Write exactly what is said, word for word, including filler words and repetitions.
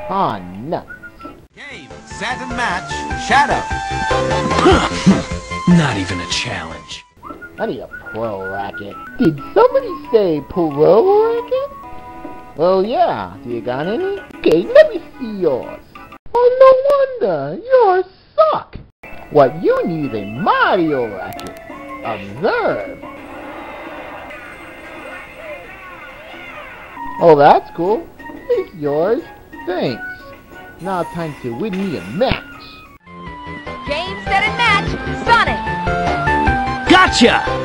Aw, nuts. Game, set, and match, Shadow. Not even a challenge. I need a pro racket. Did somebody say pro racket? Well, yeah. Do you got any? Okay, let me see yours. Oh, no wonder. Yours suck. What you need is a Mario racket. Observe. Oh, that's cool. It's yours. Thanks. Now time to win me a match. Game, set, and match, Sonic! Gotcha!